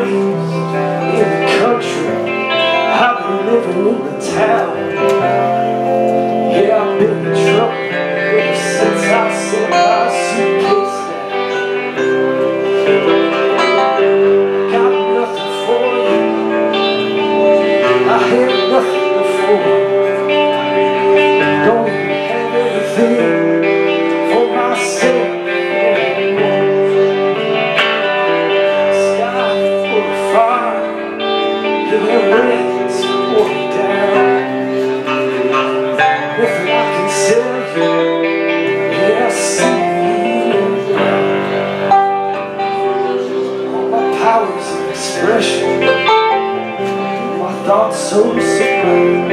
raised in the country, I've been living in the town. Yeah, I've been in trouble ever since I set my suitcase down. Got nothing for you, I had nothing before. Don't even have everything for myself. The rain's pouring down. Nothing I can tell you. Yeah, I see you around. All my powers of expression, my thoughts so sublime,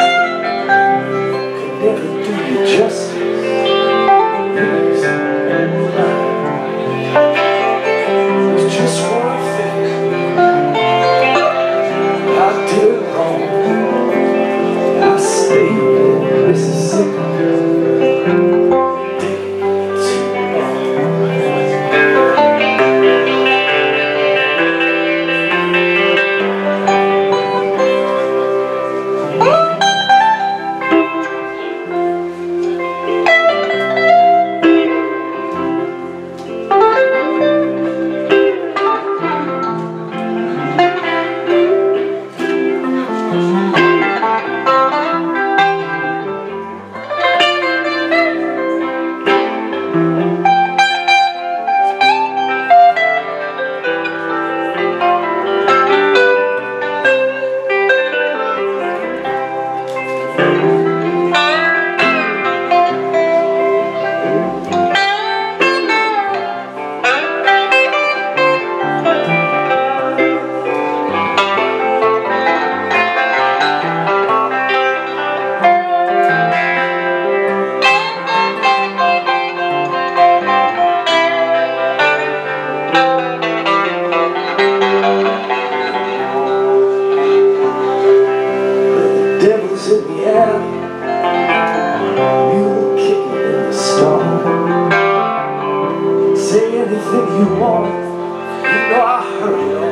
could never do you justice. There's just one thing I did wrong. I stayed in Mississippi too in the alley, you were kicking in the stone. Say anything you want, you know I heard it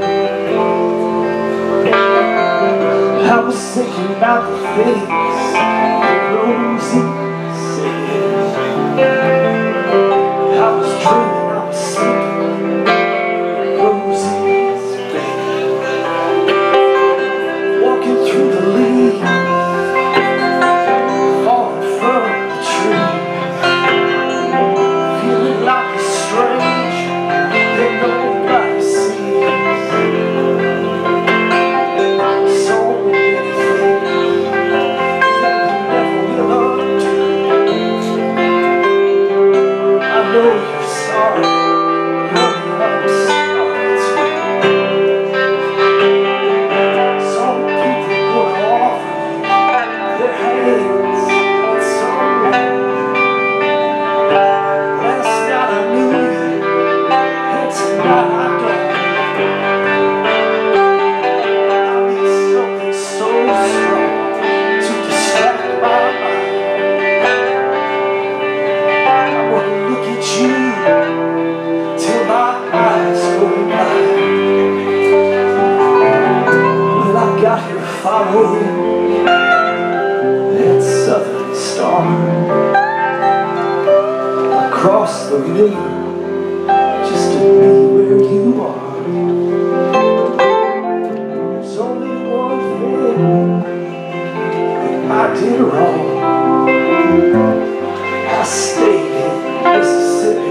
all. I was thinking about the things that Rosie said. I was dreaming, I was sleeping in Rosie's bed, walking through the leaves, following that southern star across the river, just to be where you are. There's only one thing that I did wrong. I stayed in Mississippi.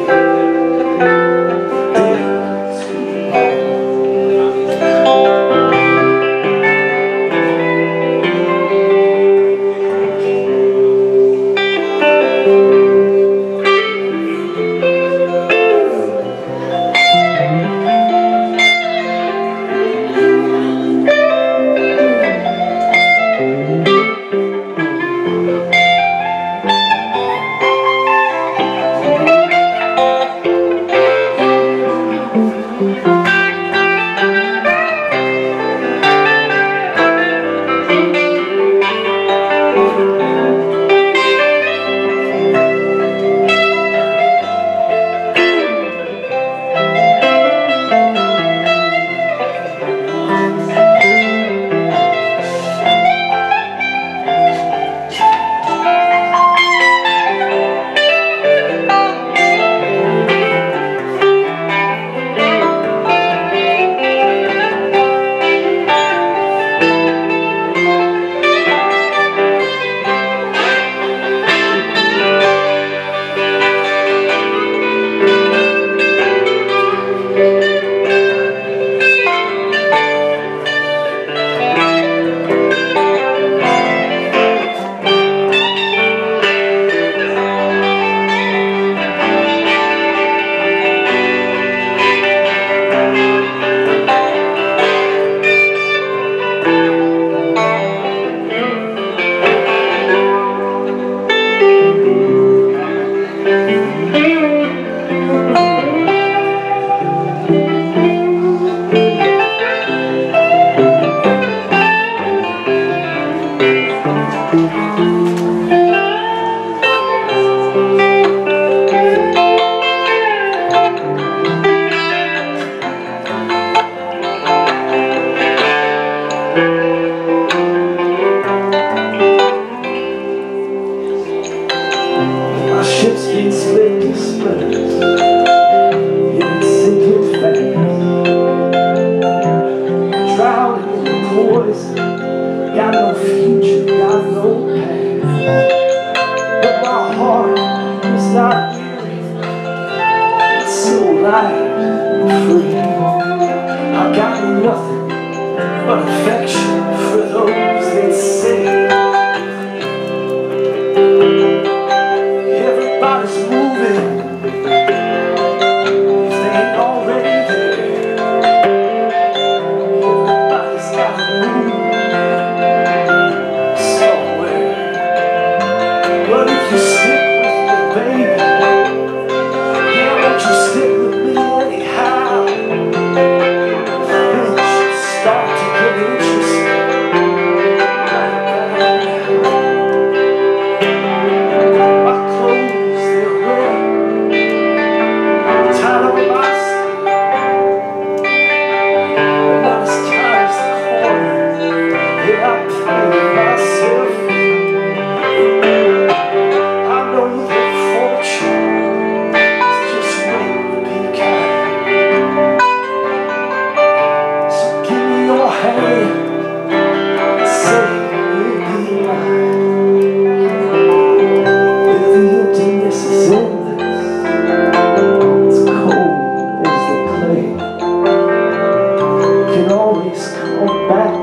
got nothing but affection for those that say everybody's moving if they ain't already there. Everybody's got to move somewhere. But if you stick with me, baby, yeah, won't you stick with me anyhow? Start to get interested my clothes, they're wet, tied on my sleeve, but not as tight as the corner that I played myself in. I know that fortune is just waiting to be kind, so give me your hand and say you'll be mine. The emptiness is endless, it's cold as the clay, can always come back